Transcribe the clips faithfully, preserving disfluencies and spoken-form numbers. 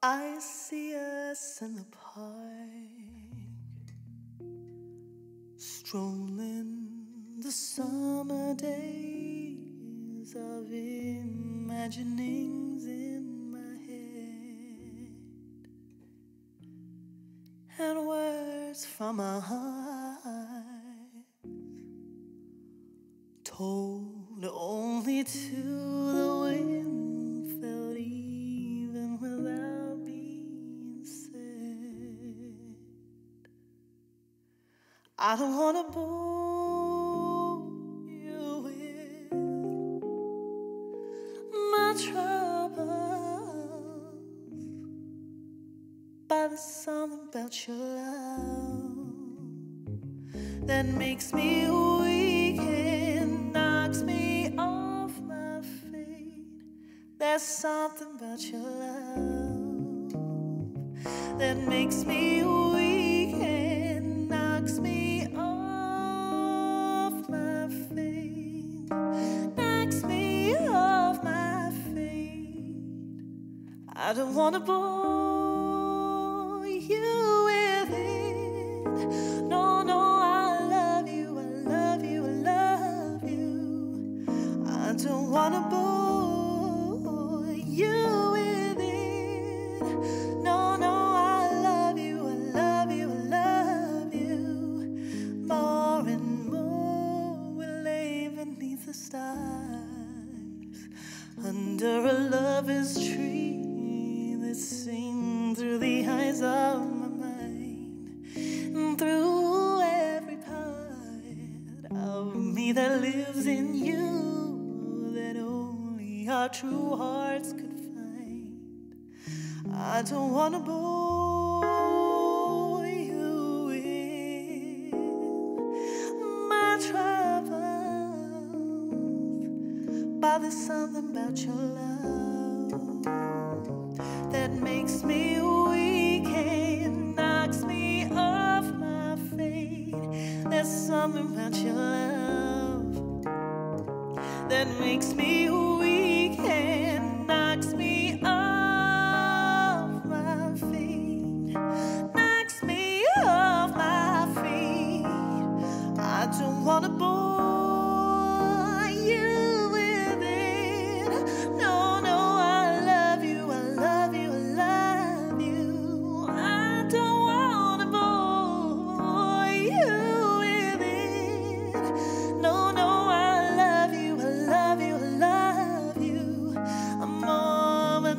I see us in the park, strolling the summer days of imaginings in my head, and words from our hearts told only to the wind felt even without being said. I don't want to bore you with my troubles, but there's something about your love that makes me weak and knocks me off my feet. There's something about your love that makes me weak and knocks me off my feet. Knocks me off my feet. I don't want to bore you with it. No, no, I love you, I love you, I love you. I don't want to bore you with it. No, no, I love you, I love you, I love you. More and more we lay beneath the stars, under a lover's tree that sings through the eyes of my mind, and through every part of me that lives in you, that only our true hearts could find. I don't want to bore you with my troubles, but there's something about your love that makes me weak and knocks me off my feet. There's something about your love that makes me weak and knocks me off my feet. Knocks me off my feet. I don't want to bore you with it. No, no, I love you, I love you, I love you. I don't want to bore you with it. No, no, I love you, I love you, I love you. I'm more than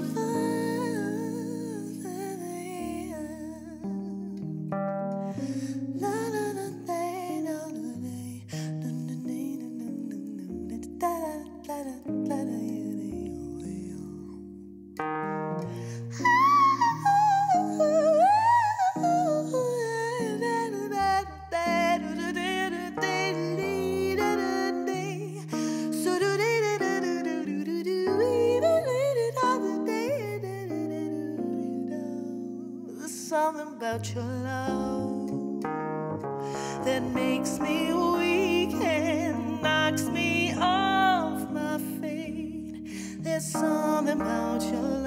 something about your love that makes me weak and knocks me off my feet. There's something about your love